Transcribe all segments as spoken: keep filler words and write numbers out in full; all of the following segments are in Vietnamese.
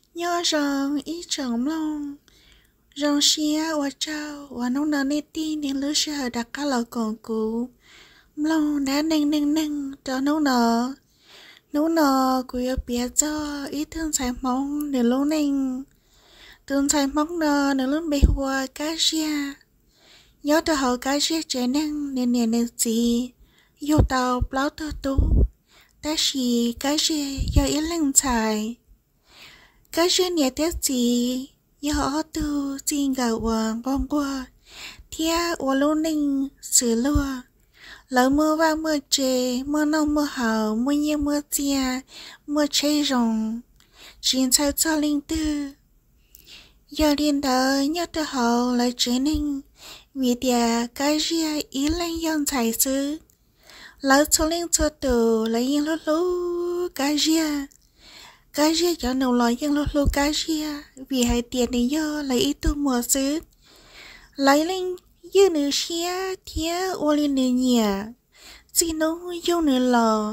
nhớ rằng ý chẳng lòng rằng xia và trao và nông nở nê tin đến lứa sợ đặt các lời còn cũ lòng đã nâng nâng nâng cho nông nở nấu nở của yêu bia cho ý thương sai mong để lâu nâng thương sai mong nở để luôn bị hoa cá xia nhớ từ hậu cá xia trẻ nâng nên nè nè gì yêu tàu báo tơ tú ta chỉ cá xia do ý lăng xài cá xia nè tết gì do họ tu xin gạo hoàng bông qua thia và lâu nâng sửa lúa lỡ mưa vào mưa trời mưa nông mưa hậu mưa nhẹ mưa chia mưa cháy rồng chuyện sao cho linh tư giờ điên đời nhớ từ hậu lại trở nên vì địa cái gì ý lên yon giải sư lỡ cho linh cho từ lại yên lú lú cái gì cái gì cho nấu lại yên lú lú cái gì vì hai tiền này do lại ít tu mùa sư lại linh như nữ xia thía ô lên nữ nhẹ xin nó yêu nữ lò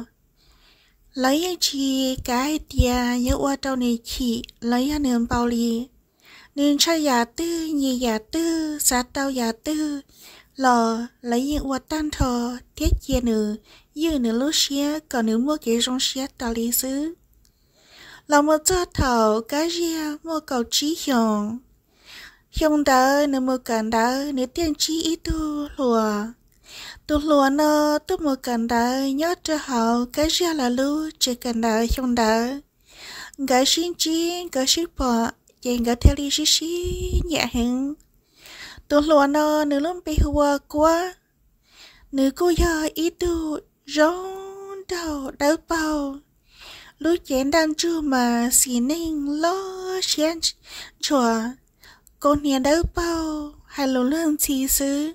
lấy chi cái tia nhớ qua tàu này chị lấy nữ bao lì nên cho nhà tư như nhà tư sát tàu nhà tư lò lấy những qua tan thò thiết chia nữ như nữ lúc xia còn nữ mua cái rong xia tàu lý xứ là một cho thầu cái gì mua cầu trí hiền hiền đó nữ mua cần đó nữ tiên trí ý tu lùa tu lùa nó tu mua cần đó nhớ cho họ cái gì là lưu chỉ cần đó hiền đó cái xin chi cái xin bỏ chỉ cái theo đi xí xí nhẹ hơn tu lùa nó nữ luôn bị hoa quá nữ cô giờ ý tu rong đầu đau bao lúc chén đang chưa mà xì ninh lo chén chùa cô nhà đau bao hay lỗ lương xì xứ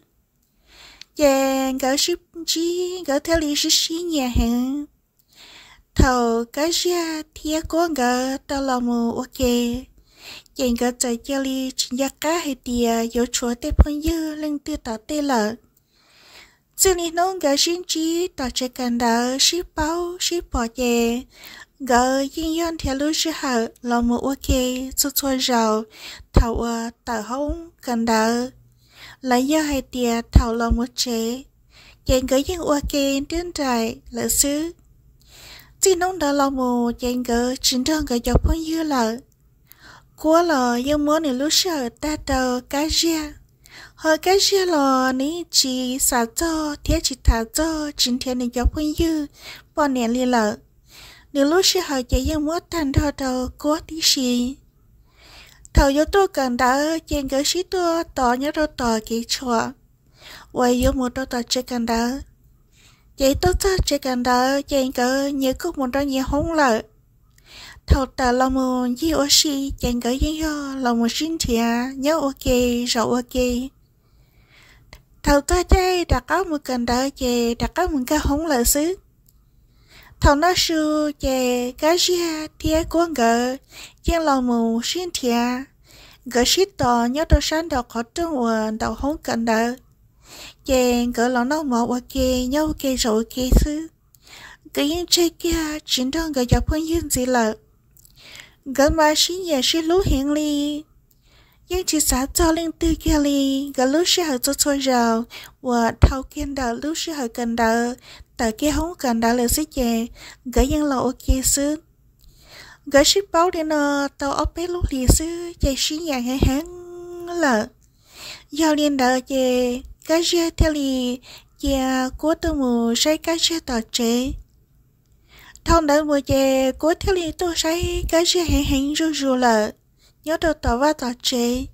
chàng gỡ ship chi gỡ theo lý xí xí nhà hàng thầu cái ra thia có gỡ tao là mù ok chàng gỡ chạy cho lý chính gia cá hay tìa dỗ chúa tê phong dư lên tư tỏ tê lợ xử lý nông gỡ xin chi tỏ chạy cần đỡ ship bao ship bỏ chè gỡ yên yon theo lưu sư hở là mù ok cho chua rào thầu tờ hông cần đỡ lấy do hai tia thầu là một chế chàng gỡ yên ok đến trại lỡ xứ chỉ nông đỡ là mù chàng gỡ chính đơn gỡ dọc phong dư lợ quá là yên muốn để lúc sợ ta tờ cái ria hơi cái ria là ní chỉ xả cho thiết chỉ thả cho chính thiên để dọc phong dư bọn nè li lợ nếu lúc sợ hơi chạy yên muốn tan thọ tờ quá tí xì thầu yếu tôi cần đỡ chàng gỡ xí tôi tỏ nhớ tôi tỏ kỹ chùa vậy yếu một tôi tỏ chơi cần đỡ vậy tôi cho chơi cần đỡ chàng gỡ nhớ có một đôi nhớ hông lợi thầu tờ là một gì ở xí chàng gỡ yên do là một xin thịa nhớ ok rồi ok thầu ta chơi đặt áo một cần đỡ chè đặt áo một cái hông lợi xứ thầu nó sư chè cái gì thia cuốn gỡ chàng là một xin thịa gỡ xí tỏ nhớ tôi sáng đọc khó tương quần đọc hông cần đỡ chàng gỡ là nó một ok nhớ ok rồi ok xứ cái yên chơi kia chính đơn gỡ dọc phương dương gì lợ gỡ mà xí nhà xí lú hiện ly nhưng chỉ xã cho lên tư kia ly gỡ lú xí hở cho cho rào và thâu kiên đỡ lú xí hở cần đỡ tại kia không cần đỡ là xí chè gỡ yên là ok xứ gỡ xí báo đến nó tao ốp bé lú lì xứ chạy xí nhà hay hán lợ giao liên đỡ chè cái gì theo lì chè của tôi mù say cái gì tỏ chế thông đỡ mùa chè của theo lý tôi say cái gì hẹn hẹn ru ru lợ nhớ tôi tỏ và tỏ chế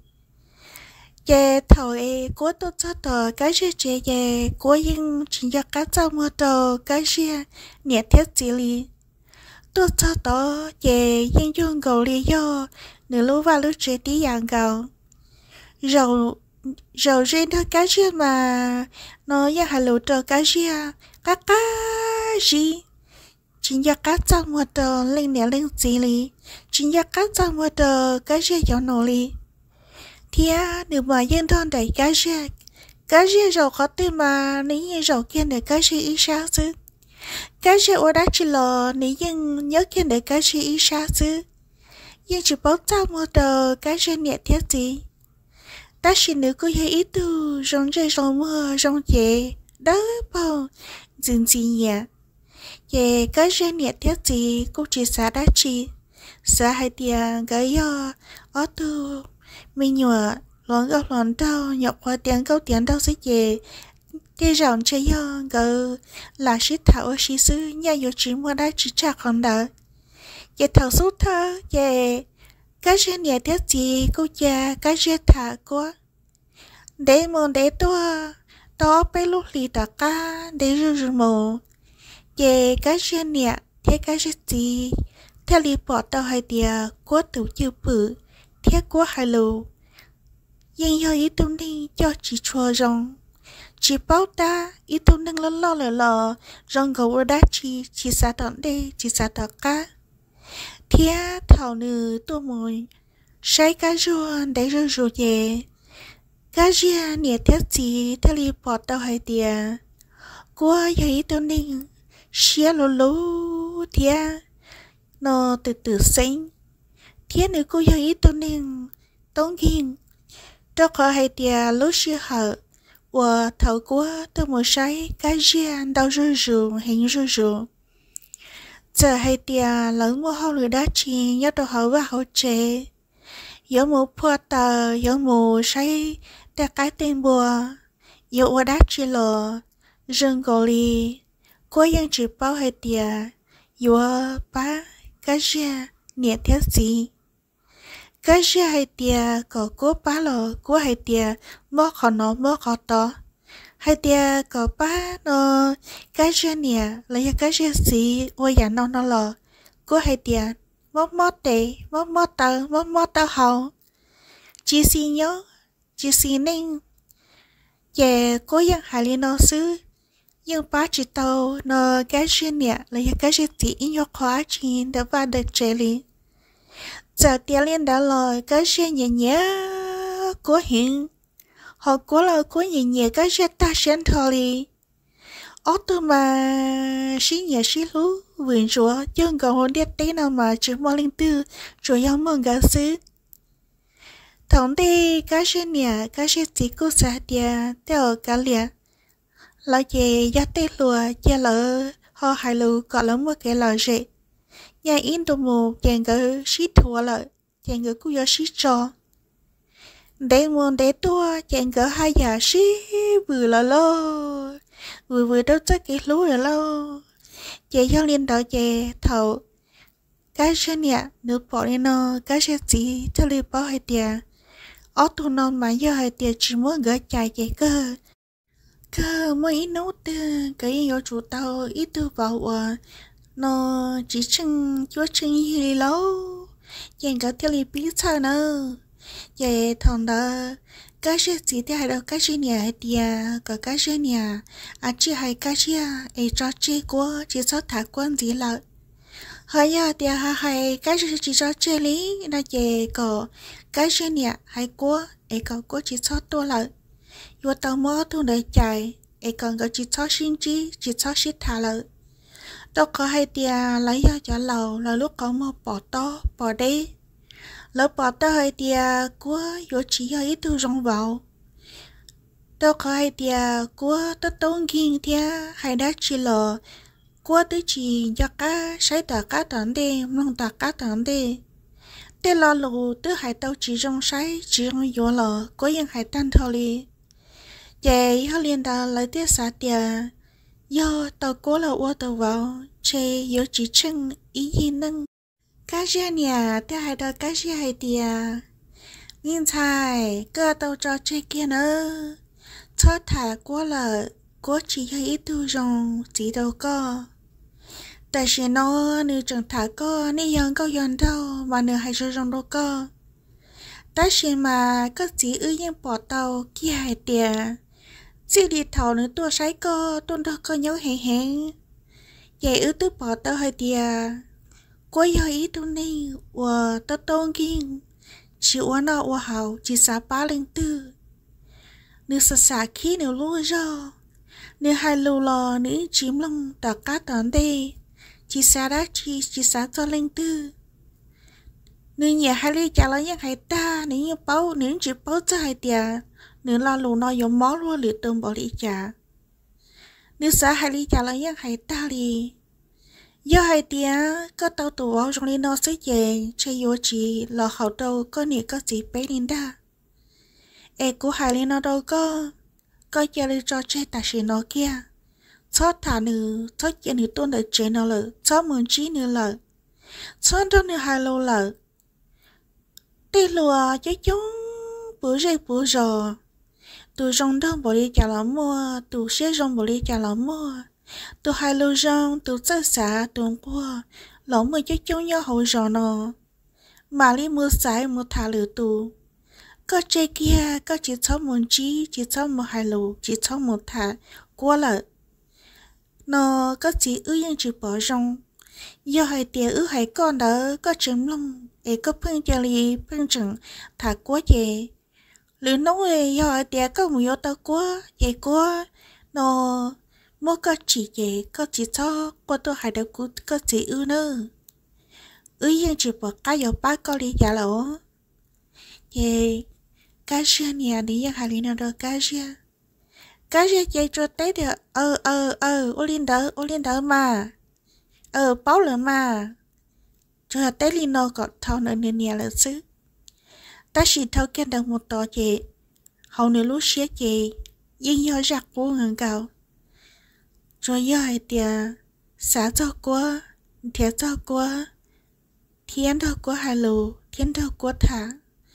chè thầu e của tôi cho tỏ cái gì chè chè của yên chỉ cho cá trong mùa tàu cái gì nhẹ thiết chỉ lý tôi cho tỏ chè yên dùng gầu lý do nửa lúa và lúa chế tí dạng gầu rồi rồi riêng thôi cái gì mà nó như hai lúa tàu cái gì cá cá gì chính gia cá trong một tờ lên nè lên gì li chính gia cá trong một tờ cái gì cho nó li thì à được mà dân thôn đẩy cái gì cái gì rồi có tiền mà nếu như rồi kia để cái gì ít sao chứ cái gì ở đó chỉ là nếu như nhớ kia để cái gì ít sao chứ nhưng chỉ bảo tao một tờ cái trên nhẹ thiết gì ta chỉ nữ có hay ít tu rong chơi rong mưa rong dễ đỡ bao dừng gì nhỉ về cái trên nhẹ thiết gì cũng chỉ xả đá chi xả hai tiền cái do ở tu mình nhựa lon gạo lon đau nhọc qua tiền câu tiền đau sẽ về cái rong chơi do gờ là shit thảo shit sư nhà yêu chỉ mua đá chỉ trả còn đỡ về thảo số thơ về cái trên nhẹ thiết gì cô cha cái trên thả quá để mòn để tua đó bé lúc lì ta ca để rư rư mồ về cái trên nhẹ thế cái trên gì theo lì bỏ tao hai tia quá tủ chưa bự thế quá hai lù nhưng hơi ít tung đi cho chỉ chua rong chỉ bảo ta ít tung nâng lo lo lờ lờ rong gấu đá chi chỉ xa tận đây chỉ xa tận cá thế thảo nữ tôi mồi say cá rùa để rư rù về cá ria nhẹ thiết gì theo lì bỏ tao hai tia qua giấy tao ninh xia lô lô thia nó từ từ sinh thia nữ cô giấy tao ninh tông kinh tao có hai tia lô xia hở và thầu qua tao một say cá ria đau rư rù hình rư rù giờ hai tia lớn mua hao lửa đá chi nhớ tao hở và hậu chế yếu một phua tờ yếu một say ta cái tên bùa yếu ở đá chi lò rừng gò lì côยังchỉ bao hai tia yếu ba cái gì nhẹ thế gì cái gì hai tia có cô ba lò cô hai tia mò khó nó mò khó to hai tia có ba nó cái gì nhẹ lấy cái gì gì ôi ya nó nó lò cô hai tia mò mò tệ mò mò tờ mò mò tờ hậu chỉ xin nhớ chỉ xin nên về cố gắng hai liên nó xứ nhưng ba chỉ tàu nó cái chuyện nhẹ là cái chuyện gì in khóa trên để vào được chế lý giờ tiền liên đã lời cái chuyện nhẹ nhẹ của hiện họ có lời của nhẹ nhẹ cái chuyện ta xem thôi đi ở từ mà xí nhẹ xí lú vườn chúa chân còn hôn điết tí nào mà chỉ mua linh tư rồi giống mừng gà xứ thống đi cái chuyện nhẹ cái chuyện gì cũng sẽ tiền theo cái liền là gì giá tê lùa chia lỡ họ hai lù có lắm một cái lời gì nhà in tụ mù chàng gỡ xí thua lợi chàng gỡ cũng do xí cho để muốn để tua chàng gỡ hai giả xí vừa là lô vừa vừa đâu chắc cái lú rồi lâu chị cho liên đạo chị thầu cái chuyện nhẹ nước bỏ đi nó cái chuyện gì cho liên bảo hai tiền ở tụ non mà do hai tiền chỉ muốn gỡ chạy chị cơ cơ mấy nốt cái yêu chủ tao ít tu vào nó chỉ chừng chúa chừng gì lâu dành cả theo lý bí sao nữa vậy thằng đó cái gì thì hay đâu cái gì nhỉ thì có cái gì nhỉ à chỉ hay cái gì ấy cho chơi quá chỉ cho thả quan gì là hay à thì hay hay cái gì chỉ cho chơi lý là vậy có cái gì nhỉ hay quá ấy có quá chỉ cho tôi là vô tao mò thu để chạy ấy còn có chỉ cho xin chi chỉ cho xin thả lợi đâu có hay tia lấy ra trả lầu là lúc có một bỏ to bỏ đi lỡ bỏ to hay tia của vô chỉ hơi ít thu rong vào đâu có hay tia của tất tốn kinh thia hay đã chỉ lờ của tới chỉ cho cá sai tờ cá tận đi mong tờ cá tận đi tê lo lù tới hai tàu chỉ rong sai chỉ rong vô lờ có những hai tan thôi đi chị họ liên đạo lấy tiết xả tiền do tàu cố là ô tàu vào chị yếu chỉ chân ý gì nâng cá gia nhà theo hai đôi cá gia hai tiền nhìn thai cơ tàu cho chị kia nữa cho thả cố là cố chỉ hay ít tu rong chỉ đâu có tại vì nó nếu chẳng thả có nếu dân có dân đâu mà nếu hay cho rong đâu có tại vì mà có chỉ ư nhiên bỏ tàu kia hai tiền chỉ đi thầu nữa tôi sấy co tôi đâu có nhớ hẹn hẹn vậy ư tôi bỏ tao hơi tia quay hơi ý tôi này và tao tôn kinh chỉ uống nó uống hậu chỉ xả ba linh tư nếu xả xả khí nếu lúa rau nếu hai lù lò nếu chìm lông tao cá tán đi chỉ xả đá chỉ chỉ xả cho linh tư nữ nhà hai lý trả lời những hai ta nữ như bao nữ chỉ bao cho hai tia nữ lo lù nó dùng mó luôn lì tôm bỏ lý trả nữ xã hai lý trả lời những hai ta li do hai tia có tàu tù ở trong lý nó sẽ về chơi vô chỉ là hậu đầu có nị có gì bé linh đa e của hai lý nó đâu có có chơi lý cho chơi ta chỉ nó kia chót thả nữ chót chơi nữ tuôn được chơi nó lợ chót muốn chí nữ lợ chót đó nữ hai lô lợ tê lùa cho chúng bữa rây bữa rò tụ rong đông bỏ đi trả lắm mua tụ xe rong bỏ đi trả lắm mua tụ hai lô rong tụ chơi xả tụ qua lỏng mới cho chúng nhau hậu rò nó mà đi mua sải mua thả lửa tụ có chơi kia có chỉ cho một chí chỉ cho một hai lô chỉ cho một thả qua lợ nó có chỉ ư yên chỉ bỏ rong do hai tia ư hai con đó có chấm lông ấy có phương cho li phương chừng thả quá về lửa nấu ấy do hai tia có mùi tao quá vậy quá nó mua có chỉ về có chỉ cho qua tôi hai đứa cũng có chỉ ư nữa ư yên chỉ bỏ cái dầu ba có đi giả lỗ về cá xe nhà đi yang hai nào đó cá xe cá xe chạy cho tới được ờ ờ ờ ô linh đỡ ô linh đỡ mà ờ báo lời mà cho tới linh nó còn thao nữa nên nhà là xứ ta chỉ thao cái đằng một tòa chị hầu nữa lúc xé chị nhưng do giặc vô ngần cầu rồi do hai tia xả cho quá thiệt cho quá thiên đâu quá hai lù thiên đâu quá thả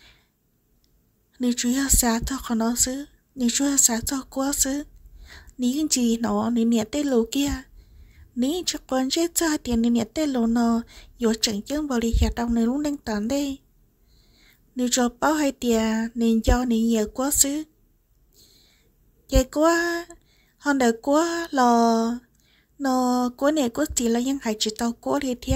nếu chú要xả cho khó nó xứ nếu chú要xả cho quá xứ nếu cái gì nó nếu nhẹ tê lù kia nếu cho con chết cho tiền nên nhẹ tê lù nó dù chẳng chân vào đi chặt đông này lúc đang tán đây nếu cho bao hai tiền nên cho nên nhiều quá xứ vậy quá hơn đời quá là nó quá này quá chỉ là những hải chỉ tàu quá đi theo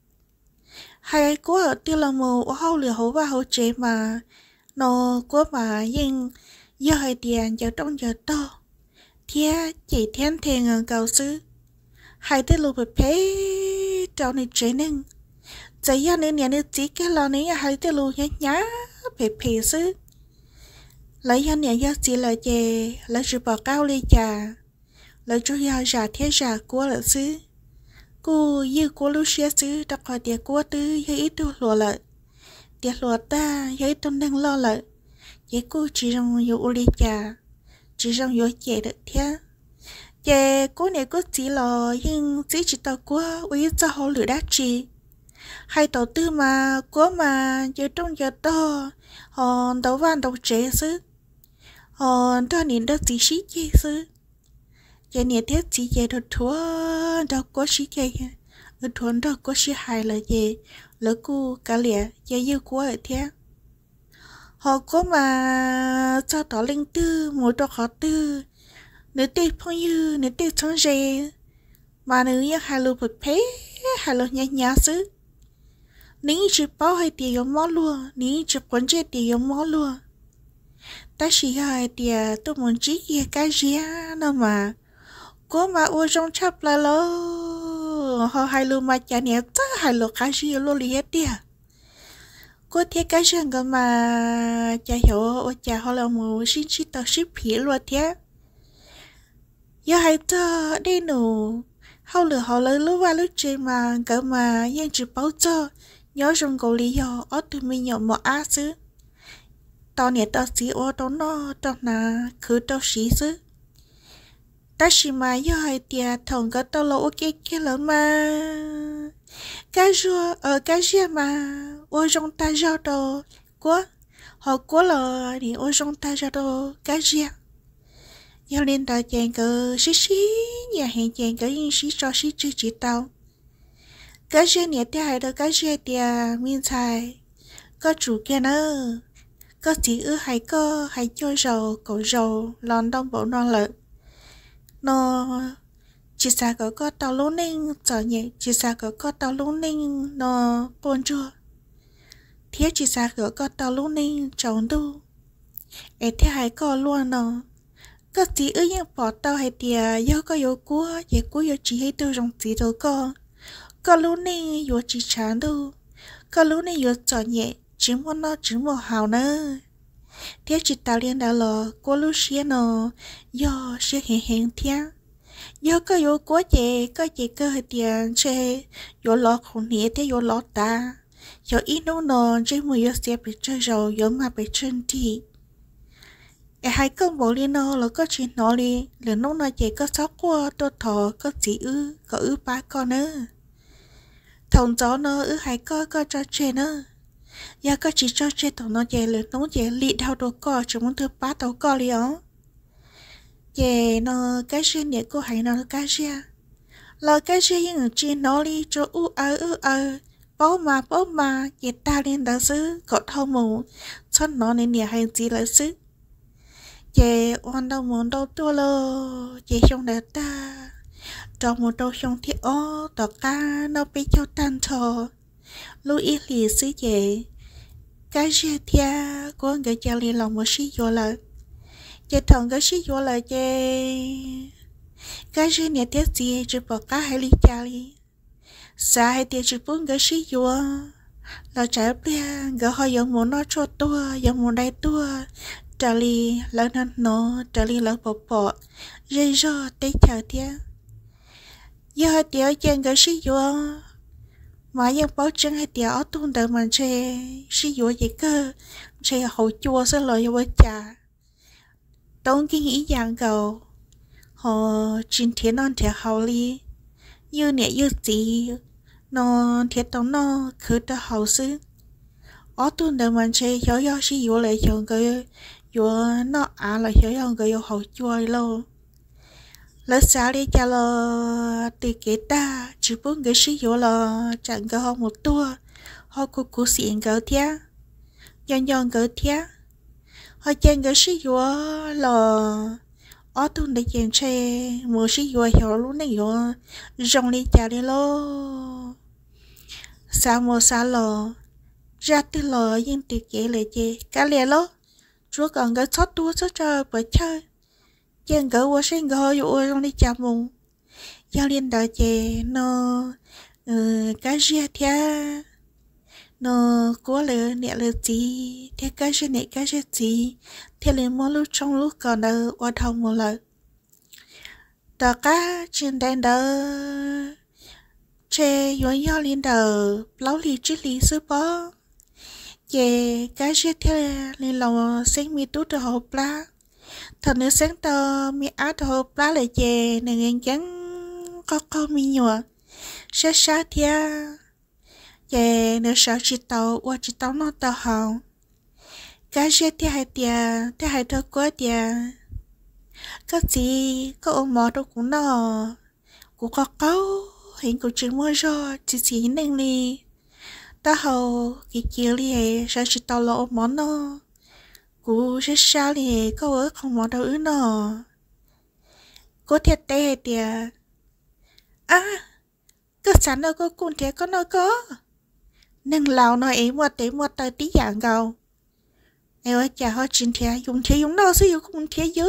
hai quá ở tiêu là mù hậu lửa hậu và hậu chế mà nó quá mà nhưng do hai tiền giờ trong giờ to thia chỉ thiên thiên cầu sư hai tên lục bệp phê trao này chế nên giờ giờ nên nhà nên chỉ cái lo này hai tên lục nhá nhá bệp phê sư lấy nhà nhà giờ chỉ là chè lấy sự bỏ cao lên trà lấy cho giờ giả thế giả của là sư cô như cô lúc xưa sư đọc hỏi tiền của tư hay ít đồ lụa lợi tiền lụa ta hay tôn đang lo lợi vậy cô chỉ trong nhiều ô ly trà chỉ trong nhiều chè được thế chè cô này cô chỉ là nhưng chỉ chỉ tao quá uy cho họ lửa đá chi hai tàu tư mà quá mà giờ trong giờ to họ đấu van đấu chế sư họ cho nên đó chỉ xí chè sư chè này thế chỉ chè được thua đâu có xí chè ở thua đâu có xí hai là gì lỡ cô cả lẻ chè yêu quá ở thế họ có mà cho tỏ linh tư mỗi đồ họ tư nếu tê phong như nếu tê trong rề mà nếu như hai lô bật phế hai lô nhá nhá xứ nếu chỉ bao hai tiền giống mó luôn nếu chỉ quấn chơi tiền giống mó luôn ta chỉ hai tiền tôi muốn chỉ kia cái gì đâu mà có mà ô trong chắp là lo họ hai lô mà chả nhẹ chắc hai lô cái gì lô li hết tiền có thể cái gì cơ mà chả hiểu ô chả họ là một xin chỉ tao ship phí luôn thế giờ hai tờ đi nụ hậu lửa họ lấy lúc qua lúc chơi mà cỡ mà yên chỉ báo cho nhớ trong cầu lý do ở từ mình nhỏ một á xứ tao nè tao xí ô tao nó tao là cứ tao xí xứ ta chỉ mà giờ hai tia thằng cái tao lâu ok kia lắm mà cái rùa ở cái gì mà ô trong ta giao đồ quá họ quá là thì ô trong ta giao đồ cái gì giờ lên tàu chèn cờ xí xí nhà hàng chèn cờ yên xí cho xí chỉ chỉ tàu cái gì nhẹ thế hay đâu cái gì thì miên xài có chủ kia nữa có chỉ ư hay có hay cho dầu cổ dầu lon đông bộ non lợn nó chỉ xa có có tàu lúa ninh giờ nhẹ chỉ xa có có tàu lúa ninh nó buồn chua thiết chỉ xa có có tàu lúa ninh trống đu ấy thế hay có luôn nó có chỉ ư những bỏ tàu hay tiề do có yếu cua vậy cua yếu chỉ hay tiêu trong chỉ đâu có có lúa ninh yếu chỉ chán đâu có lúc này vừa chọn nhẹ chỉ muốn nó chỉ một hào nữa thế chỉ ta liên đã lò cô lúc xưa nó do sẽ hiện hiện thiên do có yếu quá chị có chị cơ hệ tiền chơi yếu lọ không nhẹ thế yếu lọ ta yếu ít nó nó chơi mùi yếu sẽ bị chơi rồi yếu mà bị chân thì e hai con bộ liên nó là có chuyện nó đi là nó nói chị có sót qua tôi thọ có chỉ ư có ư ba con nữa thằng gió nó ư hai con có cho chơi nữa giờ có chỉ cho chơi thằng nó chơi là nó chơi lì đau đồ co chúng muốn thứ ba tàu co liền về nó cái gì nhẹ cô hay nó cái gì là cái gì những chuyện nó đi cho u ơ u ơ bố mà bố mà về ta lên đó xứ có thâu mù cho nó nên nhẹ hay gì là xứ về oan đâu muốn đâu tua lơ về trong đời ta trong một đâu trong thiết ô tỏ ca nó bị cho tan thọ lưu ý lì xứ về cái gì thia của người cha liền lòng một xí vô lại chị thằng cái xí vô lại chị cái gì nè tiếc gì chỉ bỏ cá hay đi cha đi xa hay tiếc chỉ bốn cái xí vô là trái bia gỡ họ giống muốn nó cho tua giống muốn đây tua trả li lỡ nó nó trả li lỡ bỏ bỏ dây dò tới chờ tiếc giờ tiếc trên cái xí vô màยังbảo chứng hay tiếc ở tuần đời mà chơi xí vô gì cơ chơi hậu chua sẽ lời với cha đông kinh ý dạng cầu họ chính thiên non thiệt hậu li như nè như gì nó thiệt tao nó cứ ta hậu sư ở tuần đời mình chơi hiểu hiểu xí vô lại chọn cái vô nó à là hiểu hiểu cái vô hậu chua lo lỡ sao đi cho lo từ cái ta chỉ bốn cái xí vô là chẳng có họ một tua họ cũng cũng xịn cái thia dọn dọn cái thia họ chơi cái xí vô là ở tuần để chơi chơi một xí vô hiểu luôn này vô rong đi chả đi lo sao một sao lo ra từ lo nhưng từ cái lại chơi cá lẻ lo chúa còn cái sót tua sót chơi bởi chơi chơi cái vô sinh cái vô rong đi chả mùng giao liên đời chơi nó cái gì thế nó có lời nè lời gì thế cái gì nè cái gì gì thế liền mỗi lúc trong lúc còn đâu qua thông một lời tất cả trên đèn đó chơi vui nhau liên đời lâu lì chứ lì sư bó chơi cái gì thế liền lòng sinh mi tút đồ hộp lá thật nếu sáng tờ mi áo đồ hộp lá lại chơi này ngang trắng có có mi nhựa sát sát thia về nếu sợ chỉ tàu qua chỉ tàu nó tàu hồng cái gì thì hai tia thì hai thợ quá tia cái gì có ôm mò đâu cũng nó cũng có câu hiện cũng chỉ mua rồi chỉ chỉ nên đi ta hầu cái kia đi sợ chỉ tàu lo món nó cũng sẽ sao đi có ở không mò đâu ư nó có thiệt tệ tia à cái sản nó có cuốn thiệt có nó có nên lão nói ấy một tí một tay tí dạng cầu em ơi chả họ chính thế dùng thế dùng nó sử dụng không thế dữ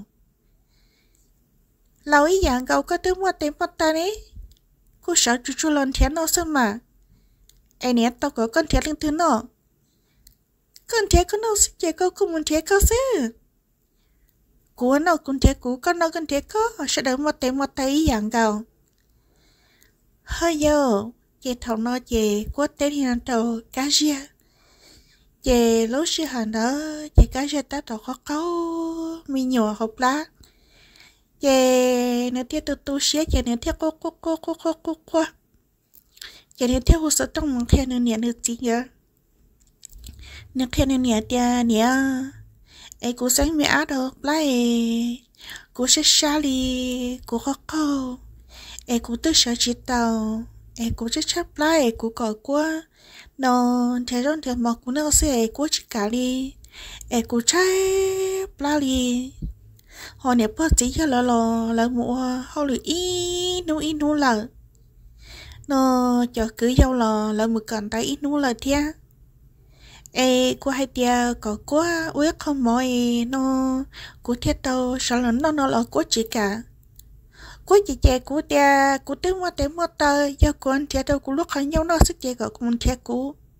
lão ấy dạng cầu có thứ một tí một tay đấy cô sợ chú chú lần thế nó sao mà em nè tao có con thế lên thứ nó con thế có nó sẽ chạy câu cùng một thế có chứ cô nó con thế cũ con nó con thế có sẽ đợi một tí một tay dạng cầu hơi giờ chị thầu nó chị có tên hiện đầu cá gì chị lúc xưa hàng đó chị cá gì ta đầu khó câu mi nhỏ hộp lá chị nếu theo tu tu xé chị nếu theo cô cô cô cô cô cô cô chị nếu theo hồ sơ trong một theo nên nhận được gì nhở nếu theo nên nhận tiền nhở ấy cô sáng mi áo đâu lá ấy cô sẽ xa đi cô khó câu ấy cô tự sợ chị tàu ấy cũng chắc chắc lại cũng có quá nó thế rồi thì mà cũng nó sẽ cũng chỉ cả đi ấy cũng chắc lại đi họ nếp bớt gì cho là là là mua họ lười ít nô ít nô là nó cho cứ giao là là một cần tay ít nô là thia ấy cũng hay tia có quá uế không mọi nó cũng thiết đâu sao là nó nó là cũng chỉ cả cô chị trẻ của tia của tiếng mua tiếng mua tờ do con trẻ đâu của lúc khác nhau nó sức trẻ của con trẻ của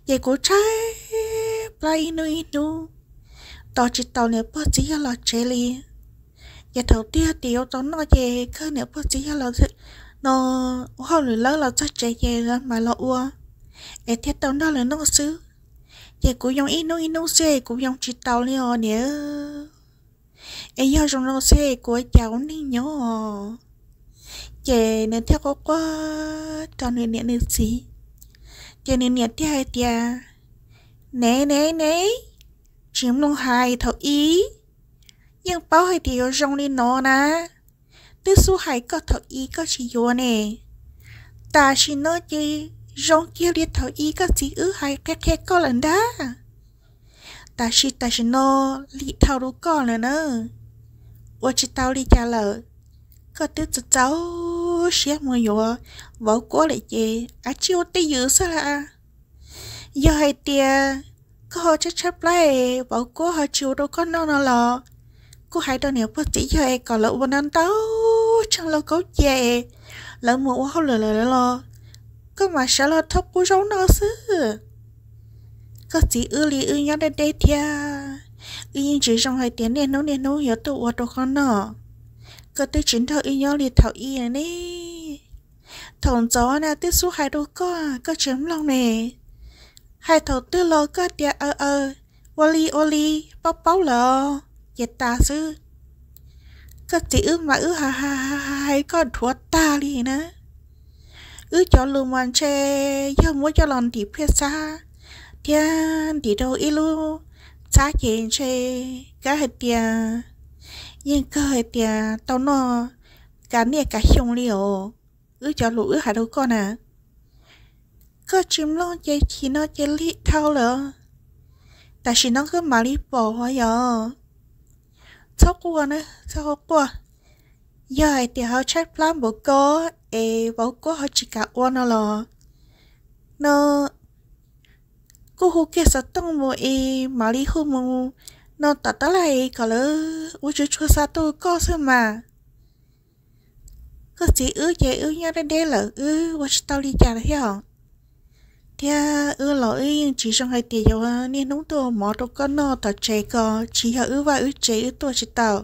vậy của trái play nu nu tao chỉ tao nè bớt chỉ là chơi li vậy đầu tiên thì tao nói về cái nè bớt chỉ là nó họ lười lớn là chắc chơi về là mà lo ua để theo tao đó là nó xứ vậy cũng dùng ít nó ít nó xe cũng dùng chỉ tao li họ nè ấy giờ trong nó xe của cháu đi nhỏ chị nên theo có quá cho nên nè nên gì cho nên nè theo hai tia nè nè nè chiếm luôn hai thầu ý nhưng bao hai điều trong đi nó nè tư số hai có thầu ý có chỉ vô nè ta chỉ nói gì trong kia đi thầu ý có chỉ ư hai cái cái có lần đó ta chỉ ta chỉ nó lý thầu đâu có nữa nữa我知道你家了có tư cho cháu sẽ mua vô vào quá lại chị à chiêu tây dữ sao là giờ hai tia có họ chắc chắc lại bảo cô họ chịu đâu có nó nó lò cô hai đứa nếu bác sĩ cho em còn lỡ bọn anh tao chẳng lâu có chè lỡ một họ lỡ lỡ lỡ có mà sao là thấp cô giống nó xứ có chỉ ư li ư nhau đây đây thia ư nhưng chỉ trong hai tiếng nên nó nên nó hiểu tụ ở đâu con nọ có tới chính thợ ư nhau li thảo y này thằng gió nè tới số hai đứa có có chấm lòng nè hai thầu tư lo có tia ơ ơ oli oli bóc bóc lờ dệt ta sư có chỉ ư mà ư ha ha ha hay có thua ta đi nè ư cho luôn mà che giờ muốn cho lòng thì phía xa thiên thì đâu ít luôn xa chuyện che cái hết tia nhưng cái hết tia tao nó cái này cả xong liều ư cho lũ ư hai đứa con à có chim lo chơi chỉ nó chơi lít thao lỡ tại vì nó cứ mà lít bỏ hóa giờ sao qua nữa sao qua giờ thì họ check plan bộ có ê bộ có họ chỉ cả qua nó lò nó cô hồ kia sao tung bộ ê mà lít hú mù nó tạt tới lại cả lỡ ủa chú chua sao tôi có sao mà có chỉ ư chơi ư nhau đây đây là ư ủa tao đi chả thấy không thì ư lỗi chỉ trong hai tiền rồi nên đúng tôi mỏ tôi có nó tao chơi có chỉ là ư và ư chơi ư tôi chỉ tao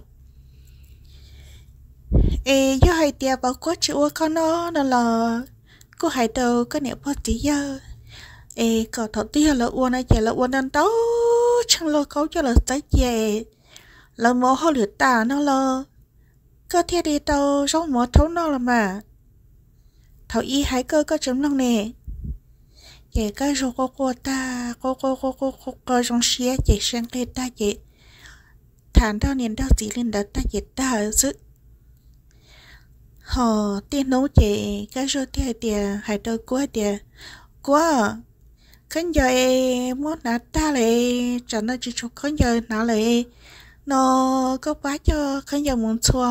ê do hai tiền bảo có chịu con nó nó là có hai đầu có nẹp bớt tí giờ ê có thọ tí là uốn này chạy là uốn ăn táo chẳng lo câu cho là tới về là mỏ họ lửa tà nó lo có theo đi tao giống mỏ thấu nó là mà thảo y hai cơ có chấm lòng nè chị cái rồi cô cô ta cô cô cô cô cô cô trong xe chị sang đây ta chị thản tao nên tao chỉ lên đó ta chị ta ở sự họ tiền nấu chị cái rồi thì tiền hai đôi quá tiền quá cái giờ muốn nát ta lại chẳng nó chỉ chụp cái giờ nào lại nó có bá cho cái giờ muốn chua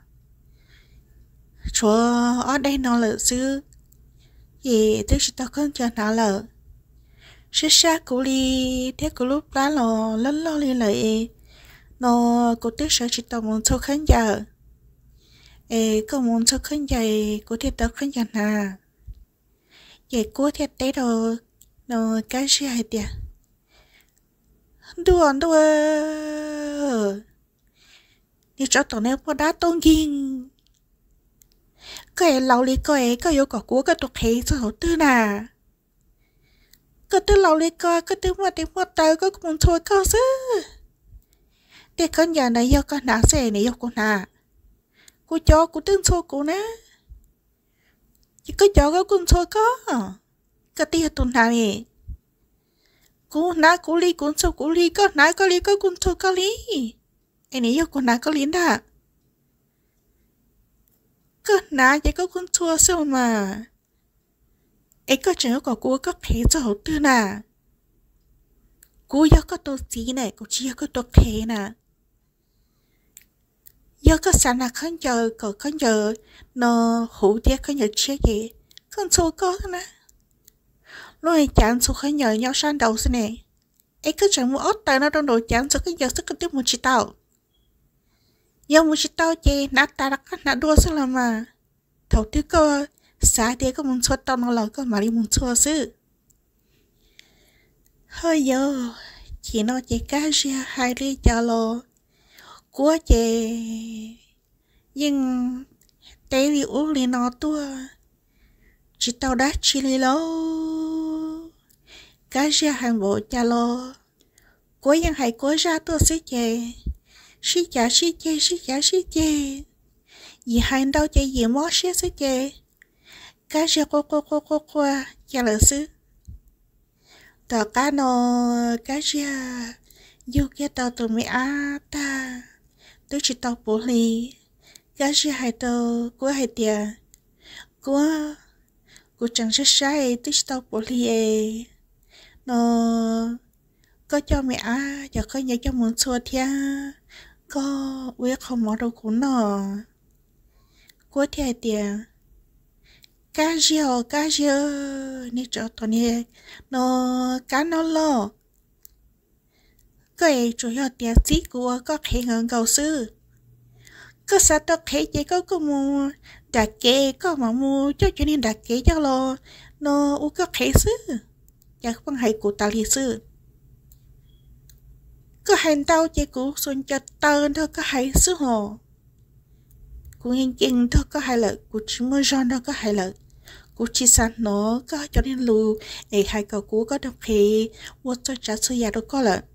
chua ở đây nó là xứ gì tôi chỉ tao không cho nó lợ sẽ sát của đi thế của lúc đó là lớn lo đi lại nó của tôi sẽ chỉ tao muốn cho khán giả ê có muốn cho khán giả của thì tao khán giả à vậy của thì tới rồi nó cái gì hay tiệt đùa đùa đi cho tao nếu có đá tôn ging cái lâu đi coi cái yêu có của cái tục hệ cho hậu tư nè cái tư lâu đi coi cái tư mà đi mua tàu cái cũng thôi cao chứ để con nhà này yêu con nào xe này yêu con nào cô cho cô tương thôi cô nè chỉ có cho cái con thôi có cái tia tuần nào nè cô nãy cô ly cô sao cô ly có nãy có ly có con thôi có ly anh ấy yêu con nào có ly đó có nãy chỉ có con thua sao mà ấy có chuyện có cô có thể cho hậu tư nè cô yêu có tôi gì này cô chỉ có tôi thế nè yêu có sản là không giờ có không giờ nó hữu tiếc không giờ chết gì con thua có nè lúc chán số không giờ nhau sang đầu thế này ấy có chuyện mua ớt tay nó trong đồ chán số cái giờ sức cái tiếp một chỉ tàu giờ một chỉ tao chị nát ta đã cắt nát đua sao mà thầu tiêu cơ xã thì có muốn xuất tao nó lời có mà đi muốn xua sư hơi giờ chỉ nó chỉ cá ra hai đi cho lo của chị nhưng tế li uống li nó tua chỉ tao đã chỉ li lâu cá ra hàng bộ cho lo của những hay của ra tua xí chè xí chả xí chè xí chả xí chè vì hai đâu chè gì mót xí xí chè cá ra qua qua qua qua qua cho là xứ tao cá nó cá ra dù cái tao tụi mẹ à ta tôi chỉ tao bổ lì cá ra hai tao của hai tia của của chẳng sẽ sai tôi chỉ tao bổ lì ấy nó có cho mẹ à giờ có nhớ cho muốn xua thia có biết không mở đâu cũng nó của thia tia cá rêu cá rêu nè cho tao nè nó cá nó lo cái chủ yếu tiền sĩ của có thể ngân cầu sư có sao tao thấy chỉ có có mua đặt kế có mà mua cho cho nên đặt kế cho lo nó u có thể sư chắc bằng hay của tao lý sư có hành tao chỉ của xuân cho tao thôi có hay sư hồ của nhân dân thôi có hay lợi của chỉ mua rau thôi có hay lợi của chỉ sản nó có cho nên lù để hai cậu cũ có đọc khi mua cho trả sư già đâu có lợi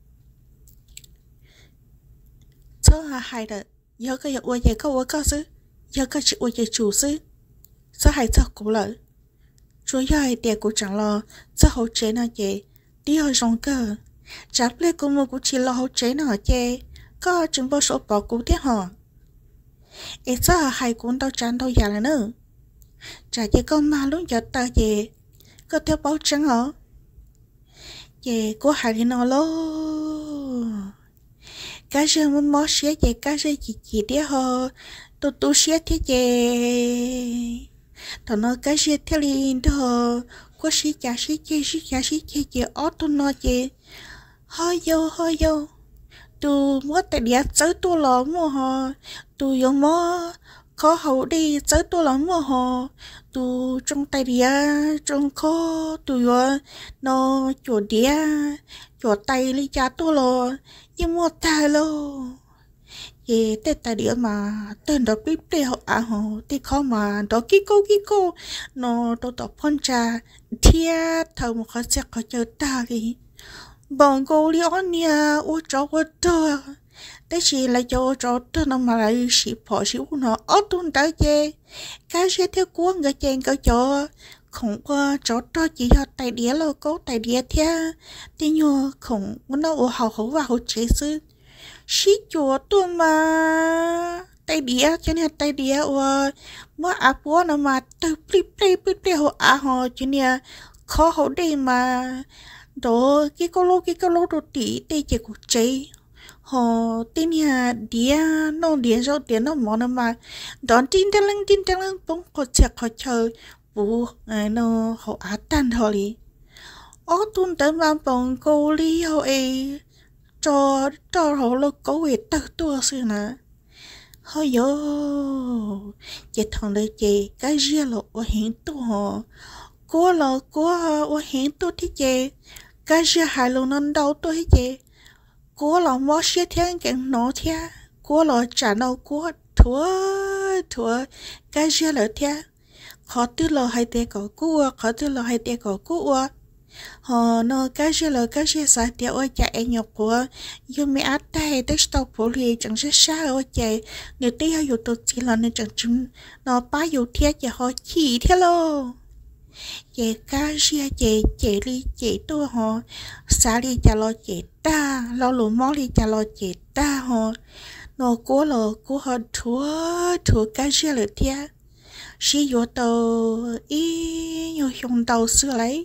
số hai đợt giờ có giờ uống gì có uống có chứ giờ có chỉ uống gì chủ chứ số hai số cũng lợi chủ yếu là tiền của chẳng lo số hỗ trợ nào chị đi hơi rong cơ chắc lấy cũng mua cũng chỉ lo hỗ trợ nào chị có chứng bao số bỏ cũng tiếc họ ấy số hai cũng đâu chẳng đâu già là nữa chả chỉ có mà lúc giờ ta chị có theo báo trắng hả chị của hai thì nó lo cá rơ muốn mót xé chị cá rơ chị chị đĩa ho tôi tôi xé thế chị thằng nó cá rơ theo liền đó có xí chả xí chê xí chả xí chê chị ót tôi nói chị hơi vô hơi vô tôi muốn tại đĩa tới tôi lo mua ho tôi vô mó khó hậu đi tới tôi lo mua ho tôi trong tay đĩa trong khó tôi vô nó chỗ đĩa chỗ tay đi cha tôi lo nhưng mà ta lo ye tết ta đĩa mà tên đó biết để họ à họ thì khó mà đó kí cô kí cô nó tôi tập phân trà thiệt thầu một khó sẽ khó chờ ta đi bọn cô đi ăn nha ô cháu ô tơ thế chỉ là cho cháu tơ nó mà lại xịt bỏ xịt nó ở tuần tới chê cái sẽ theo cuốn cái chèn cái cho không qua cháu to chỉ cho tay đĩa lo cố tay đĩa theo thế nhưng không nó ở hậu hậu và hậu chế sư xí chùa tôi mà tay đĩa cho nên tay đĩa và mà áp búa nó mà từ plei plei plei plei họ à họ cho nên khó hậu đi mà đó cái câu lô cái câu lô đồ tỷ tay chỉ của chế họ tin nhà đĩa nó đĩa rồi đĩa nó món nó mà đón tin tên lăng tin tên lăng bông họ chẹt họ chơi bố nó họ á tan thôi đi ở tuần tới mà bọn cô đi họ ấy cho cho họ lo cố về tự tua xưa nè hơi yo chị thằng đấy chị cái gì là ở hiện tu họ cố là cố ở hiện tu thì chị cái gì hại luôn nó đâu tôi thì chị cố là mót xe thiên cái nó thiên cố là trả đâu cố thua thua cái gì là thiên khó tư lo hay tê có cua khó tư lo hay tê có cua họ nó cái gì là cái gì sai tiêu ơi chạy nhọc của yêu mẹ át tay tới stop phố liền chẳng sẽ xa ơi chạy nếu tí hay tôi chỉ là nên chẳng chúng nó bá yêu thiết cho họ chỉ thế lo chạy cái gì chạy chạy đi chạy tôi họ xa đi cho lo chạy ta lo lù mó đi cho lo chạy ta họ nó cố là cố họ thua thua cái gì là thiết chỉ vô tàu ý nhiều dùng tàu xưa lấy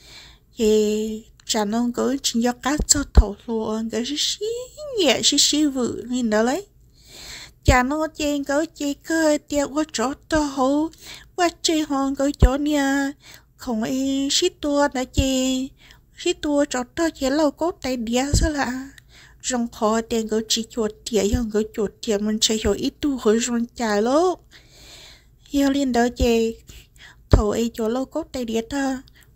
thì chả nó có chỉ do cá cho thầu luôn cái xí nhẹ xí xí vự nên đó lấy chả nó trên có chỉ cơ tiêu có chỗ tàu quá chơi hòn có chỗ nha không ai xí tua đã chơi xí tua chỗ tao chỉ lâu có tay đĩa sao là rong khó tiền có chỉ chuột tiền không có chuột tiền mình chơi rồi ít tu hơi rong chài lố yêu liên đó chị thầu ấy chỗ lâu cốt tay đĩa ta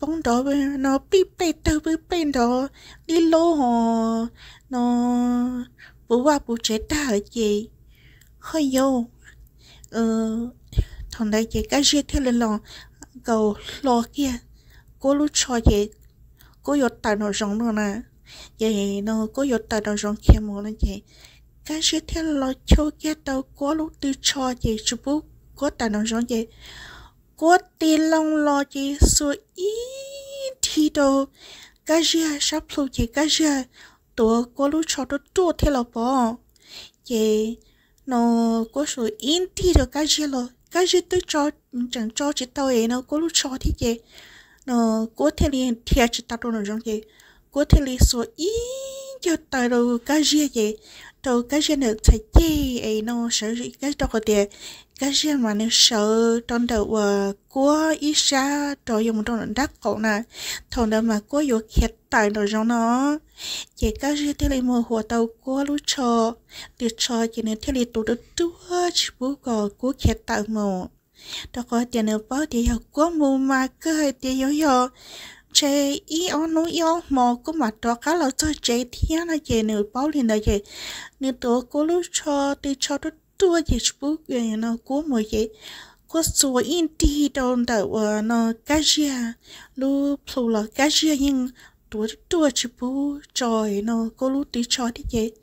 bóng đó nó bị bê tơ bị bê đó đi lô họ nó bố ba bố chế ta ở gì hơi vô ờ thằng đây chị cái gì thế là lo cầu lo kia cô lúc cho chị cô có tài nó giống nữa nè vậy nó có có tài nó giống kia một lần chị cái gì thế là cho kia đâu cô lúc từ cho chị chụp bút có tài nó giống chị có tiền lòng lo chị số ít thì đâu cái gì sắp luôn chị cái gì tụi cô lúc cho tôi tua thế là bỏ chị nó có số ít thì đâu cái gì rồi cái gì tôi cho chẳng cho chị tao ấy nó có lúc cho thì chị nó có thể liền thiệt chị tao đâu nó giống chị có thể liền số ít cho tao đâu cái gì vậy đâu cái gì nữa phải chị ấy nó sợ gì cái đó có thể cái gì mà nó sợ trong đầu của ít xa rồi dùng trong đất cậu nè thằng đó mà có vô thiệt tài nó giống nó chỉ cái gì thế liền mua hoa tàu của lúc cho từ cho chỉ nên thế liền tụi nó tua chỉ bố có của thiệt tài mà đó có tiền nữa bao thì học có mua mà cơ thì yếu yếu chế ý ông nói yếu mà có mặt đó cá là cho chế thiên là chế nữa bao liền là chế nữa tổ có lúc cho thì cho nó tua chỉ bố cái nó có một chế có số in đi đâu đâu nó cái gì lúc phụ là cái gì nhưng tuổi tua chỉ bố trời nó có lúc thì cho thì chế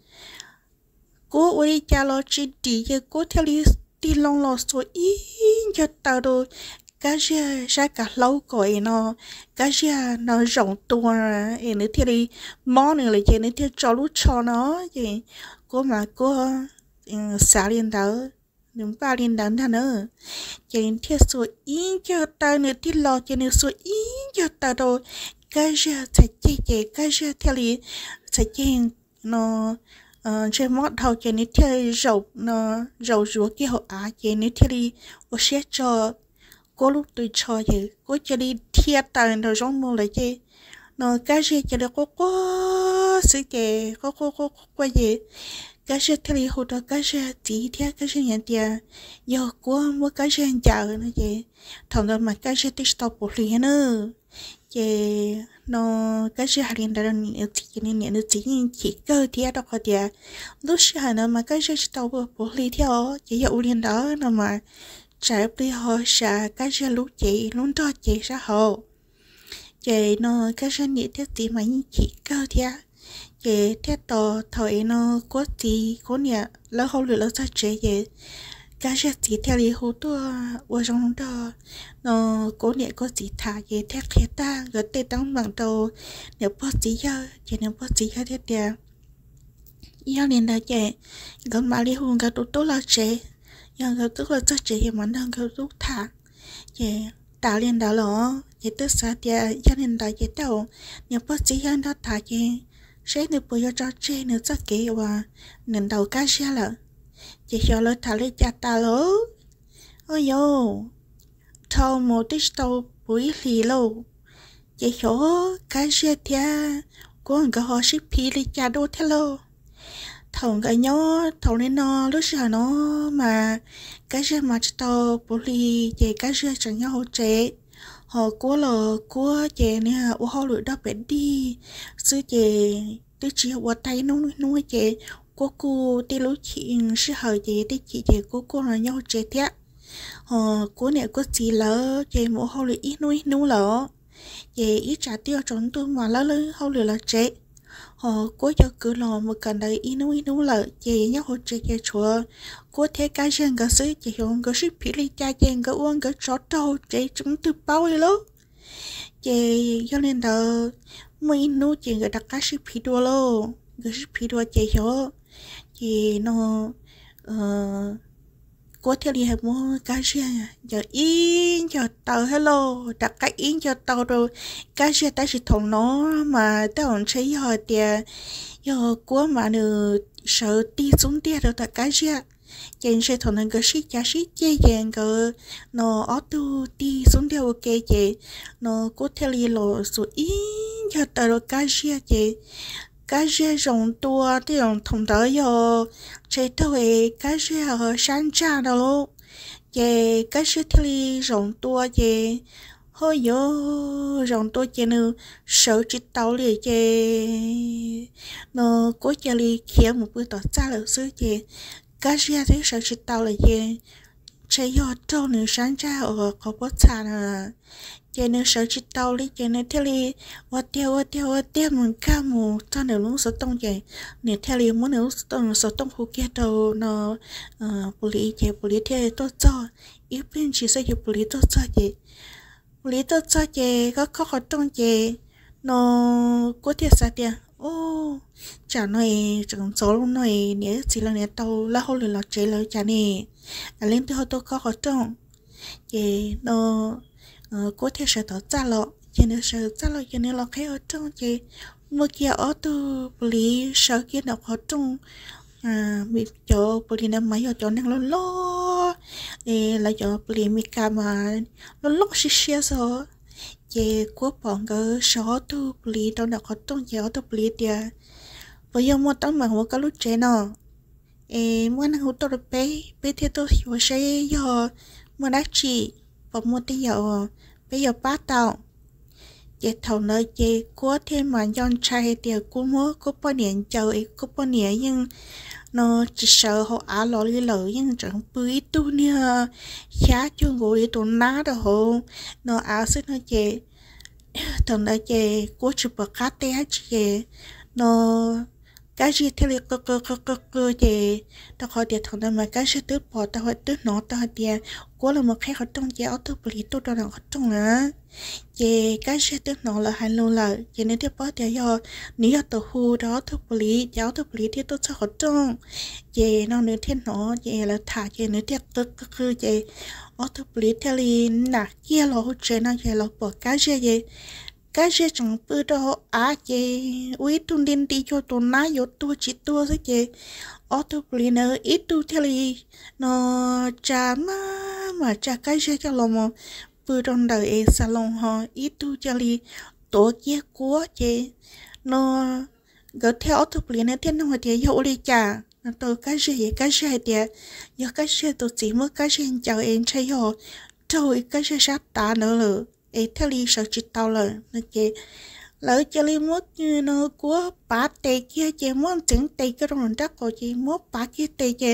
có ở đây cha lo chỉ đi chế có theo lý đi long lo số ít cho tao đồ cái gì ra cả lâu rồi nó cái gì nó rộng tua ấy nữa thì đi món nữa là gì nữa thì cho lúc cho nó gì cô mà cô xả liền đó đừng ba liền đó nữa chỉ thì số ít cho tao nữa thì lo cho nữa số ít cho tao đồ cái gì sẽ chỉ chỉ cái gì theo lý sẽ chỉ nó trên mót đầu trên này thì rau nó rau rúa kia họ á trên này thì đi có sẽ cho có lúc tôi cho gì có cho đi thiệt tài nó giống mua lại chứ nó cái gì cho được có có sự kề có có có có gì cái gì thì họ đó cái gì chỉ thiệt cái gì nhận tiền giờ có mua cái gì chờ nữa chứ thằng đó mà cái gì thì stop bỏ liền nữa chị nó cái gì hành đó là chỉ nên nhận được chỉ chỉ cơ thì đó có thể lúc xưa nó mà cái gì tàu bộ bộ lý theo chỉ dụ liền đó nó mà trái đi họ xả cái gì lúc chị luôn cho chị xã hội chị nó cái gì nghĩ theo gì mà chỉ cơ thì chị theo tờ thời nó có gì có nhẹ lỡ hậu lửa lỡ ra chị vậy cái gì chỉ theo lý hồ tua ở trong đó nó cố niệm có gì thả về theo khía ta gửi tên đóng bằng đầu nếu có gì giờ chỉ nếu có gì giờ thế tiền giờ nên là chị gần mà lý hôn cái tốt tốt là chị giờ cái tốt là rất chị mà đang cái tốt thả chị tạo lên đó là chị tức sao tiền giờ nên là chị đâu nếu có gì giờ đó thả chị sẽ được bây giờ cho chị nữa rất kỹ và nên đầu cái gì là chị cho nó thả lên chặt ta lố ôi yo thâu một tí tàu buổi lì lâu chị cho cái gì thia có người họ ship phi đi chặt đô theo lâu thằng cái nhó thằng lên nó lúc giờ nó mà cái gì mà tàu buổi lì chị cái gì chẳng nhau chị họ cố là cố chị nè ô họ lựa đó bên đi sư chị tôi chỉ vào tay nó nuôi chị cô cô đi lối chuyện sự hời chị đi chị chị cô cô là nhau chị thế ờ cô này có gì lỡ chị mỗi hôm lại ít nuôi nuôi lỡ chị ít trả tiêu trốn tôi mà lỡ lỡ hôm lại là chị ờ cô cho cứ lo một cần đấy ít nuôi nuôi lỡ chị nhau hồi chị chị chùa cô thấy cái chân cái sứ chị không có sức phí li cha chị cái uống cái chó trâu chị chúng tôi bao đi lắm chị cho nên là mấy nuôi chị người đặt cái sức phí đua luôn cái sức phí đua chị hiểu thì nó uh, có thể đi học mua cái gì giờ in cho tàu hello đặt cái in cho tàu rồi cái gì ta chỉ thằng nó mà tao thấy giờ tiền giờ quá mà được sợ đi xuống tiền rồi tại cái gì trên sẽ thằng nó cái gì giá gì chơi dạng cái nó auto đi xuống tiền ok chị nó có thể đi lo số in cho tàu rồi cái gì chị cái gì rồng tua thì rồng thùng đó giờ chế thôi cái gì ở山楂的咯，也cái gì thì rồng tua gì hôi yo rong tôi chơi nữa sợ chỉ tàu liền chơi nó cố chơi li kia một bữa tỏ xa là xứ chơi cá chia thấy sợ chỉ tàu là chơi chơi yo trâu nữa sáng ra ở có bớt xa nè chơi nữa sợ chỉ tàu li chơi nữa theo li qua tiêu qua tiêu qua tiêu mình cá mù cho nữa lúc sợ tông chơi nữa theo li muốn nữa tông sợ tông khu kia đâu nó bù lý chơi bù lý theo tốt cho ít bên chỉ sẽ chụp bù lý tốt cho chơi lý tôi cho chị có khó khó trong chị nó có thiệt sao tiền ô chả nói chẳng số luôn nói nếu chỉ là nếu tao là hồi là chị là chả nè à lên tới hồi tôi khó khó trong chị nó có thiệt sẽ tao trả lọ chị nếu sẽ trả lọ chị nếu là cái ở trong chị mua kia ở từ lý sợ kia nó khó trong à bị cho body nó máy ở chỗ năng lo lo để là cho body mi cam mà lo lo xí xí rồi chị của bọn cái số tu body đâu đã có trong giờ tu body đi bây giờ mua tấm bằng một cái lúc trẻ nó em muốn ăn hút tôi bé bé thì tôi hiểu sẽ giờ mua đắt chị và mua tới giờ bây giờ bắt đầu chị thầu nơi chị của thêm mà yon trai thì của mua của bao nhiêu chơi của bao nhiêu nhưng nó chỉ sợ họ á lo lý lợi nhưng chẳng bưởi tu nha khá chưa ngủ đi tụi ná đâu hộ nó á sức nó chị thằng đó chị của chụp bạc cá té chị nó cái gì theo lịch cơ cơ cơ cơ cơ chị tao hỏi tiền thằng đó mà cái gì tứ bỏ tao hỏi tứ nó tao hỏi tiền của là một cái họ trong chị áo tứ bưởi tôi đâu là trong nữa chị cái gì tứ nó là hai lô là chị nên tiếp bỏ tiền do nếu tao hù đó tứ bưởi giáo tứ bưởi thì tôi sẽ họ trong chị nó nữa thiên nó chị là thả chị nữa tiếp cơ cơ cơ chị áo tứ bưởi theo li nạc kia là hỗ trợ nó chị là bỏ cái gì vậy cái gì chẳng bự đâu à chị uy tung điên đi cho tôi nãy giờ tôi chỉ tôi thôi chị auto cleaner ít tu theo li nó chả mà mà chả cái gì cho lòng mà bự trong đời salon họ ít tu cho li tổ kia của chị nó gỡ theo auto cleaner thiên nó thì dẫu đi chả tôi cái gì cái gì thì giờ cái gì tôi chỉ mới cái gì chào em chơi họ trời cái gì sắp ta nữa rồi ấy theo lý sợ chỉ tao là nó chị lỡ cho li mất như nó của bà tê kia chị muốn chỉnh tê cái rồng đất của chị muốn bà kia tê chị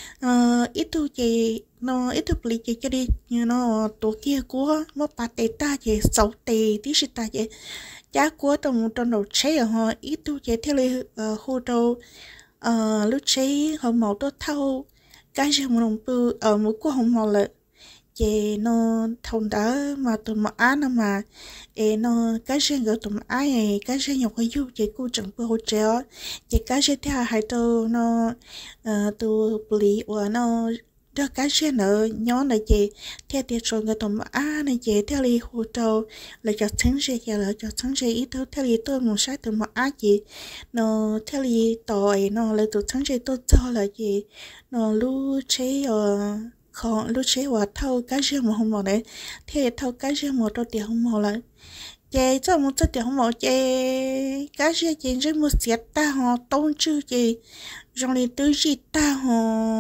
ít tu chị nó ít tu lý chị cho đi như nó tổ kia của muốn bà tê ta chị sáu tê tí sĩ ta chị giá của trong trong đầu chế ở họ ít tu chị theo lý khu đầu lúc chế họ màu tốt thâu cái gì mà đồng bự ở một của họ màu lợi chị nó thông đó mà tụi mà á nó mà ê nó cái gì gỡ tụi mà ai này cái gì nhọc cái du chị cô chẳng bơ hỗ trợ chị cái gì theo hai tụi nó tụi bì và nó đó cái gì nữa nhón này chị theo tiền rồi gỡ tụi mà á này chị theo đi hỗ trợ là cho sáng gì giờ là cho sáng gì ít thôi theo đi tôi một sai tụi mà á chị nó theo đi tội nó lại tụi sáng gì tôi cho là chị nó lưu chế ở còn lúc chế hòa thâu cái gì mà không màu đấy thì thâu cái gì mà đâu tiền không màu lại chị cho một chút tiền không màu chị cái gì chị rất muốn xét ta họ tôn chứ chị rồi đi tới gì ta họ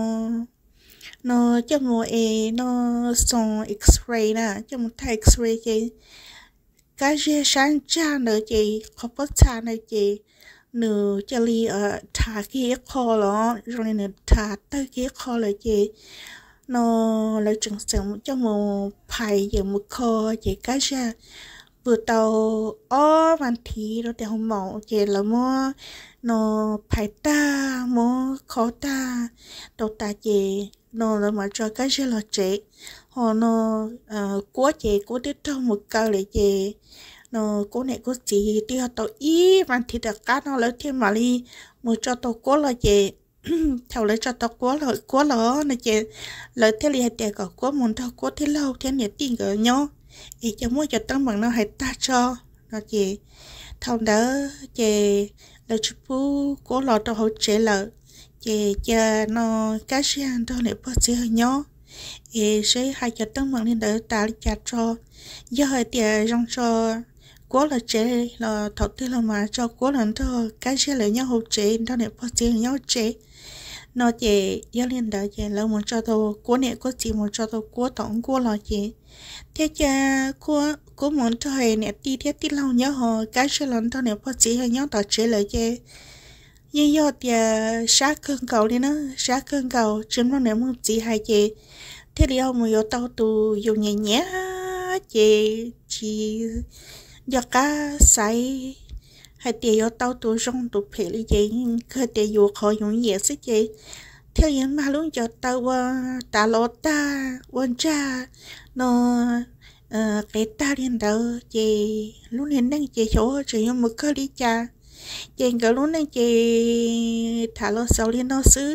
nó cho một e nó xong x-ray nè cho một thay x-ray chị cái gì sáng cha nữa chị không có cha này chị nửa cho li ở thả kia kho đó rồi nửa thả tới kia kho là chị nó lại chẳng sống cho một phải giờ một kho chỉ cá ra vừa tàu ó văn thì nó thì không màu chỉ là mua nó phải ta mua khó ta đầu ta chỉ nó là mà cho cá ra là chị họ nó của chị của tiếp trong một câu lại chị nó cố này cố chị đi tàu ý văn thì được cá nó lấy thêm mà đi một cho tàu cố là chị thầu lấy cho tao quá lợi quá lỡ này chị lợi thế liền tiền có quá muốn tao quá thế lâu thế này tiền cỡ nhau thì cho mua cho tao bằng nó hay ta cho nó chị thầu đỡ chị lợi chụp phú quá lỡ tao hỗ trợ lợi chị chờ nó cá xe ăn tao lại bắt xe nhau thì sẽ hai cho tao bằng nên đỡ ta chặt cho do hai tiền trong cho quá là chế là thật tư là mà cho quá là thôi cái xe lợi nhau hỗ trợ tao lại bắt xe nhau chế nó chị do liên đợi chị lâu muốn cho tôi của nè có chị muốn cho tôi của tổng của lo chị thế cha của của muốn cho hệ nè đi thế đi lâu nhớ họ cái sự lần thôi nè có chị hay nhớ tao chế lại chị nhưng do thì sát cơn cầu đi nó sát cơn cầu chúng nó nè muốn chị hay chị thế thì ông mới tao tù dùng nhẹ nhẹ chị chị do cá say hay tiền do tao tù trong tù phê lý chị khơi tiền dù khỏi dùng nhẹ sức chị theo những mà luôn cho tao qua ta lo ta quan cha nó cái ta điên đâu chị lúc này đang chị chỗ chỉ một cái đi cha chị cái lúc này chị thả lo sau liên nó xứ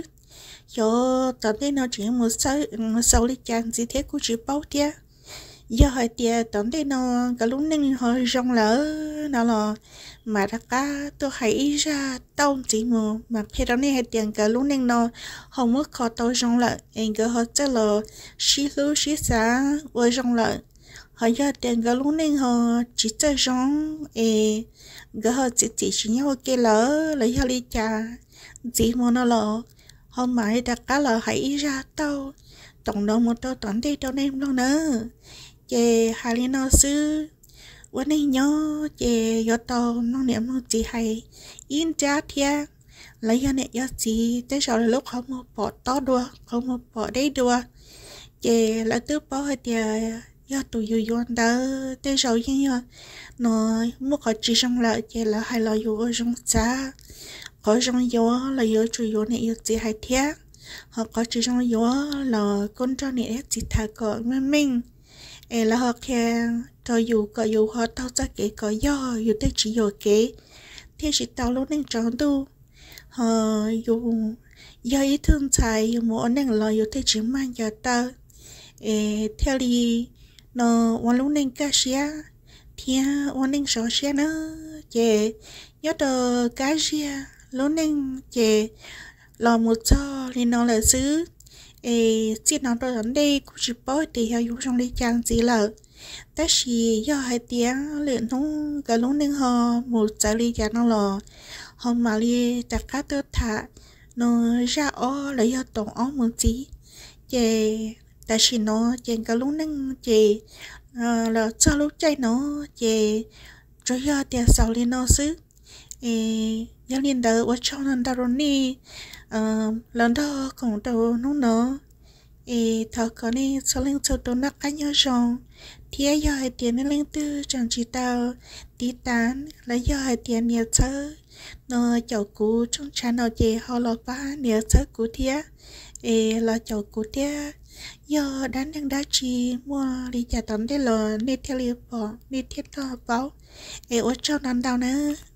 cho tao thấy nó chỉ một sau một sau đi cha gì thế cũng chỉ bao tia giờ hỏi tia tao thấy nó cái lúc này họ rong lỡ nó là mà đã cá tôi hãy ra tao chỉ mà mà khi đó này hay tiền cái lúc này nó không mất khó tao rong lại anh cứ họ chắc là xí lú xí xá với rong lại họ giờ tiền cái lúc này họ chỉ chơi rong ê cái họ chỉ chỉ chỉ nhau kia lỡ lấy họ đi cha chỉ mà nó là họ mãi đã cá là hãy ra tao tổng đồng một tao toàn đi tao nem đâu nữa chè hai liên nó sưวันนี้nhớ chè yo tao nó niệm nó chỉ hay in cha thia lấy cho này yo chỉ tới sau là lúc không một bỏ to đua không một bỏ đấy đua chè là tứ bỏ hay thì yo tụ yêu yo đó tới sau như nó mua có chỉ xong lại chè là hay là yo ở trong xa có trong yo là yo chủ yo này yo chỉ hay thia họ có chỉ trong yo là con cho này chỉ thà cỡ mình ê là họ khen tôi dù có dù họ tao ra kế có do dù tới chỉ dù kế thế chỉ tao lúc nên tròn tu họ dù do ý thương xài dù mỗi nên là dù tới chỉ mang cho tao ê theo đi nó quan lúc nên cá xía thì quan nên sọ xía nữa chè nhớ tờ cá xía lúc nên chè lò một cho thì nó là xứ ê xin nó tôi đến đây cũng chỉ bảo thì theo dùng trong đây trang gì là tất chỉ do hai tiếng luyện thông cái lúc nên họ một giải lý cho nó là họ mà đi tất cả tôi thả nó ra ó lấy cho tổng ó một tí chè tất chỉ nó chè cái lúc nên chè là cho lúc chạy nó chè rồi do tiền sau lên nó xứ ê giáo liên đời ở trong lần đầu đi lần đó cũng đâu nó nữa ê thọ có đi sau lên sau đó nó cá nhau rồi thì ai giờ hay tiền nên lên tư chẳng chỉ tao tí tán lấy giờ hay tiền nhiều sớ nó chậu cũ trong chăn nó chè họ lọt ba nhiều sớ cũ thía ê là chậu cũ thía giờ đáng đang đá chi mua đi trả tấm đây là đi theo liệp bỏ đi thiết thọ báo ê ở trongนั้นđâu nữa